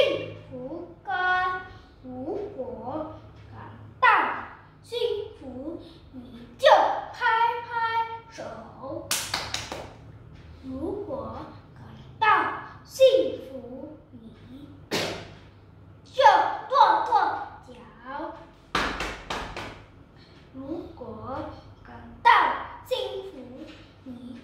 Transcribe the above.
幸福歌，如果感到幸福，你就拍拍手；如果感到幸福，你就跺跺脚；如果感到幸福，你